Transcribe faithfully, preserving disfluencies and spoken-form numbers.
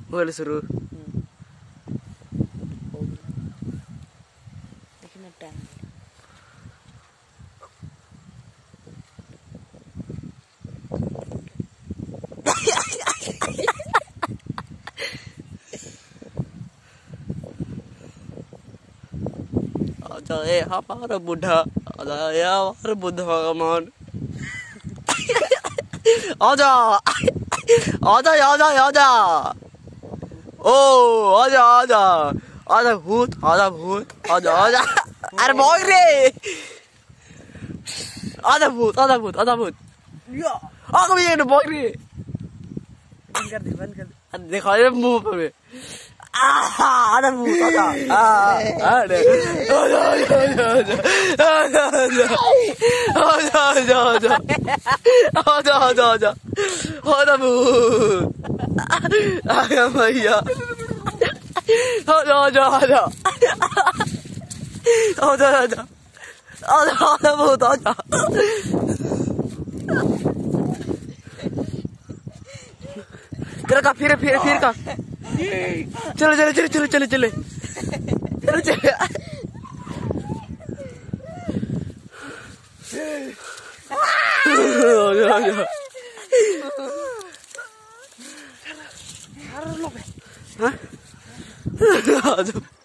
बोल शुरू देखना टाइम आजा ये हमारा बुढ़ा आजा ये हमारा बुढ़ा कमान आजा आजा आजा आजा ओ आजा आजा आजा भूत आजा भूत आजा आजा अरे भाग रे आजा भूत आजा भूत आजा भूत आग भी ये भाग रे बंद कर दे बंद कर दे देखा ये मुंह पे आजा भूत आजा अरे आजा आजा आजा आजा आजा आजा आजा आजा आजा भूत आजा भैया आजा आजा आजा आजा आजा आजा आजा भूत आजा तेरा का फिर फिर फिर का चलो चलो चलो चलो चलो चलो चलो चलो हाँ